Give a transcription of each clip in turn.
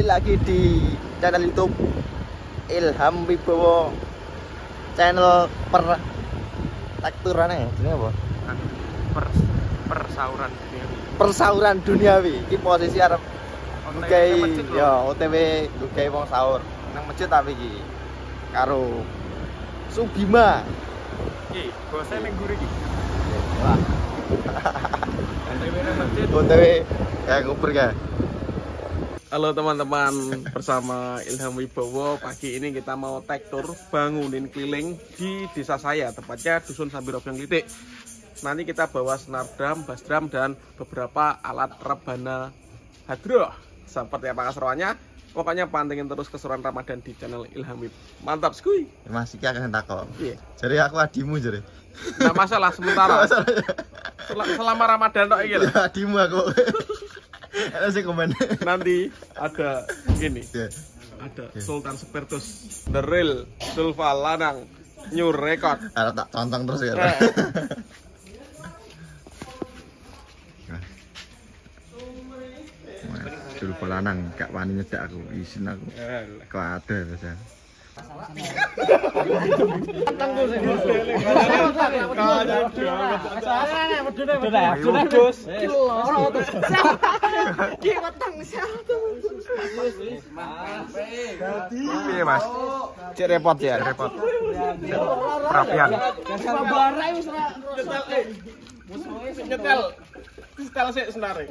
lagi di channel YouTube Ilham Wibowo, channel takturan ya, ini apa? Persauran duniawi. Iki posisi arep nggawe ya OTW nggawe wong sahur nang masjid tapi iki karo Subima. Iki, bose ning guri iki. Wah. OTW kayak nguber kayak. Halo teman-teman, bersama Ilham Wibowo. Pagi ini kita mau tag tour bangunin keliling di desa saya, tepatnya Dusun Sambiro Litik. Nanti kita bawa senar drum, bass drum, dan beberapa alat rebana hadroh. Seperti apa keseruannya? Pokoknya pantengin terus keseruan Ramadan di channel Ilham Wib. Mantap, skuy. Mas iki akan takon. Iya. Jadi aku adimu jadi. Nggak masalah sementara. Selama Ramadan tok iki lho. Adimu aku. Ada sih komen. Nanti ada gini. Ada Sultan Spiritus, The Real, Sulfa Lanang, New Record. Ada tak tonton terus ya. Sulfa Lanang, gak wani nyedak aku, izin aku. Kuatir biasa. Iya mas, cek repot ya, repot. Perapian. Nyetel sih senare.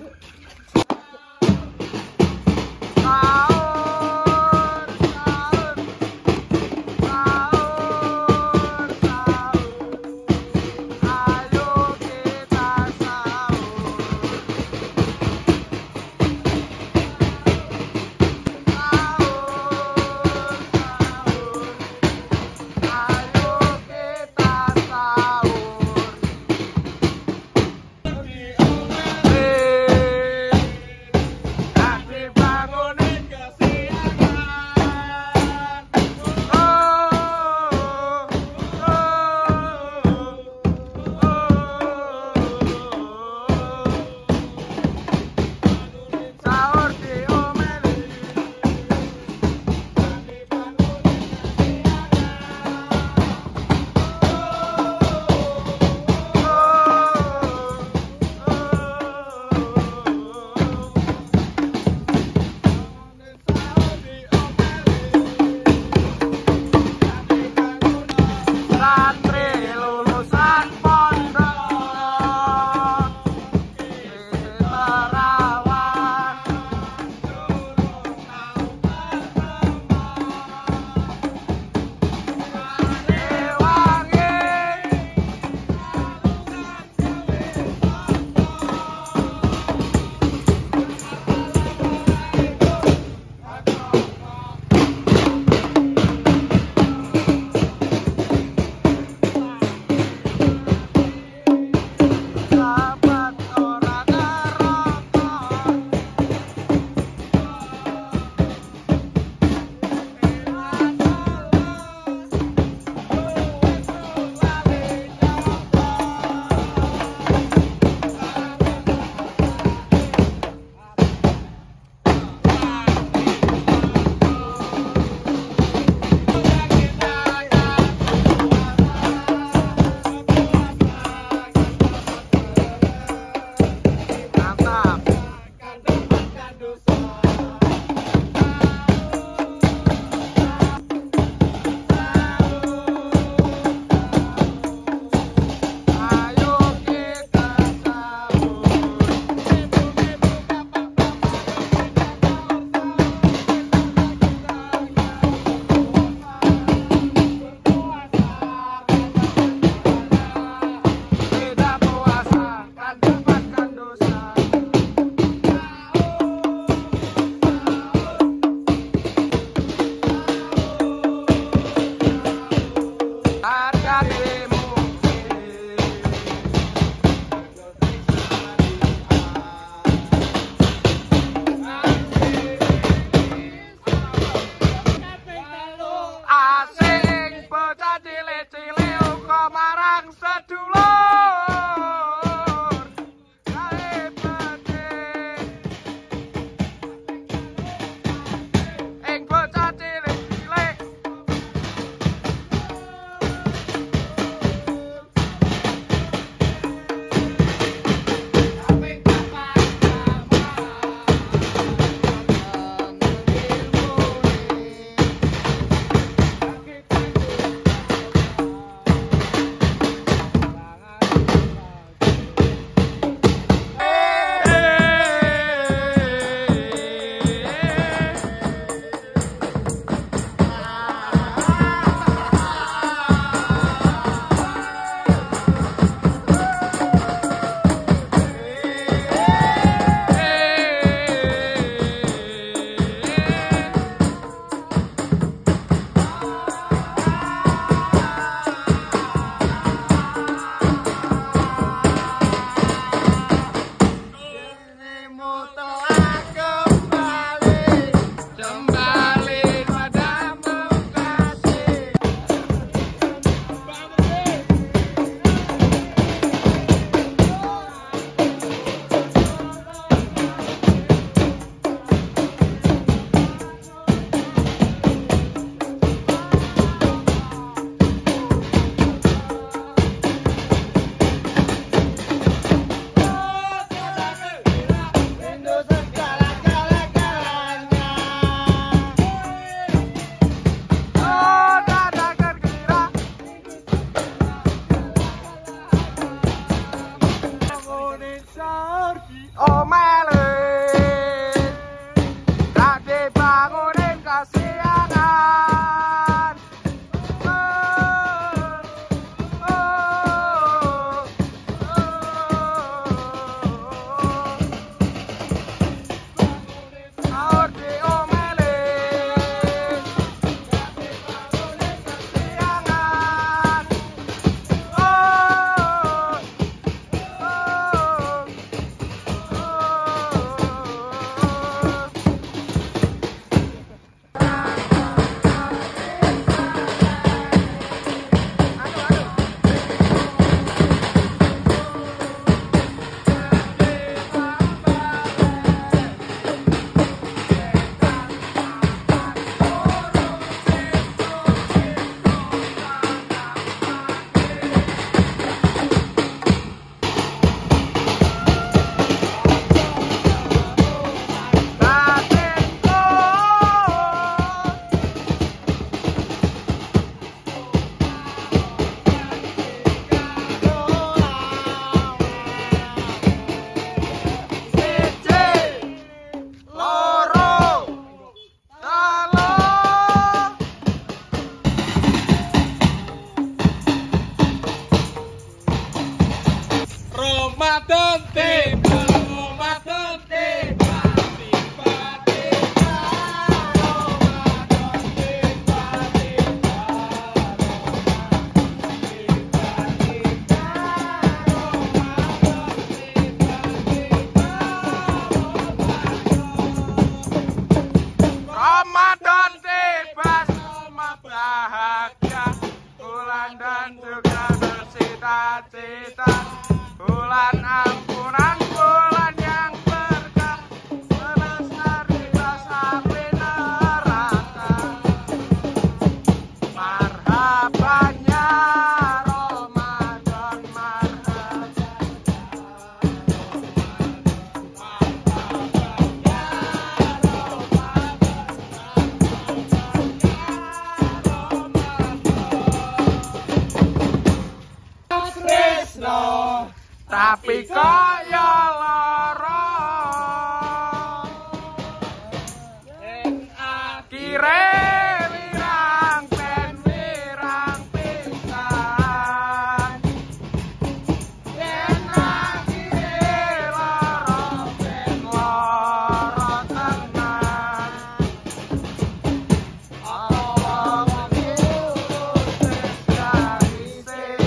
Ramadan tiba, Ramadan tiba, tiba-tiba Ramadan tiba, tiba Ramadan tiba, semua bahagia, bulan dan juga bersita-cita, bulan ampunan, bulan yang berkah, melestari api neraka. Marhabannya Ramadan, Tresno tapi kaya lara, akhire wirang ben wirang pisan, yen akhire lara ben lara tenan. Allah diurus dari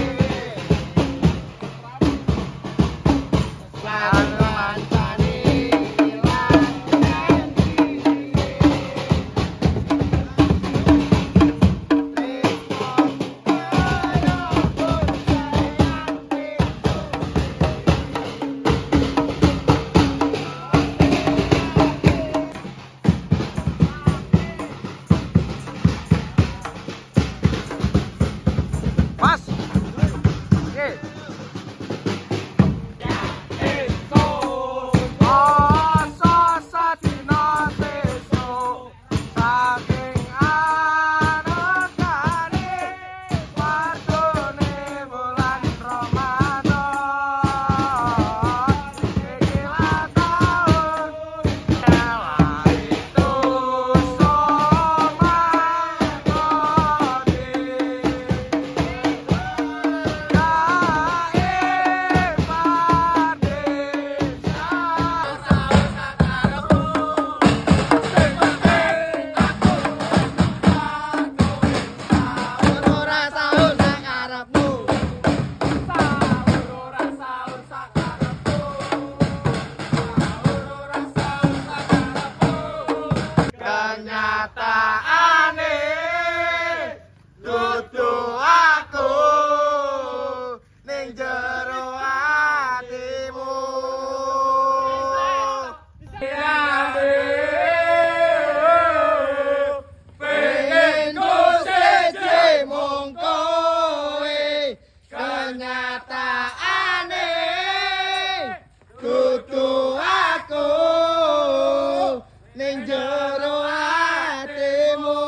Mas, kenyataane dudu aku ning jero atimu. Pengen ku siji mung kowe, kenyataane dudu aku ning jero atimu.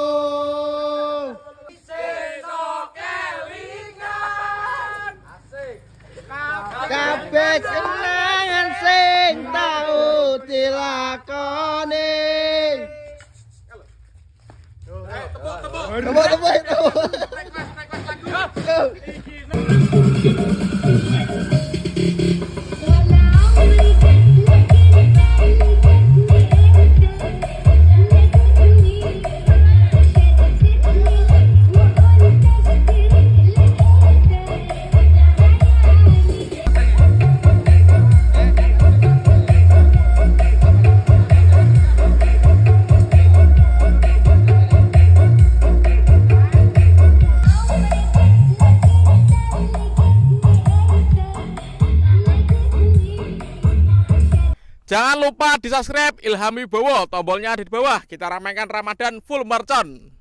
Sesuk kelingan kabeh kenangan sing tau dilakoni. Jangan lupa di subscribe Ilham Wibowo, tombolnya ada di bawah. Kita ramaikan Ramadan full mercon.